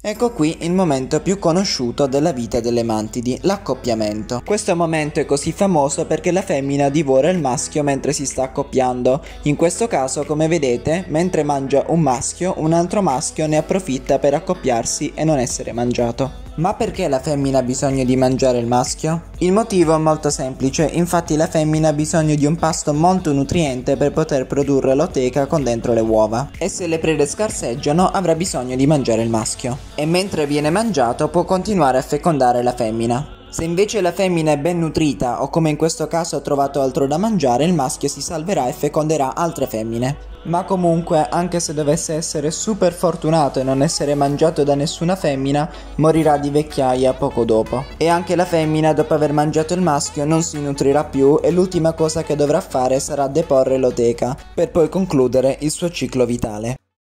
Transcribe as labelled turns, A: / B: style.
A: Ecco qui il momento più conosciuto della vita delle mantidi, l'accoppiamento. Questo momento è così famoso perché la femmina divora il maschio mentre si sta accoppiando. In questo caso, come vedete, mentre mangia un maschio, un altro maschio ne approfitta per accoppiarsi e non essere mangiato. Ma perché la femmina ha bisogno di mangiare il maschio? Il motivo è molto semplice, infatti la femmina ha bisogno di un pasto molto nutriente per poter produrre l'oteca con dentro le uova. E se le prede scarseggiano avrà bisogno di mangiare il maschio. E mentre viene mangiato può continuare a fecondare la femmina. Se invece la femmina è ben nutrita o come in questo caso ha trovato altro da mangiare, il maschio si salverà e feconderà altre femmine. Ma comunque, anche se dovesse essere super fortunato e non essere mangiato da nessuna femmina, morirà di vecchiaia poco dopo. E anche la femmina, dopo aver mangiato il maschio, non si nutrirà più e l'ultima cosa che dovrà fare sarà deporre l'oteca, per poi concludere il suo ciclo vitale.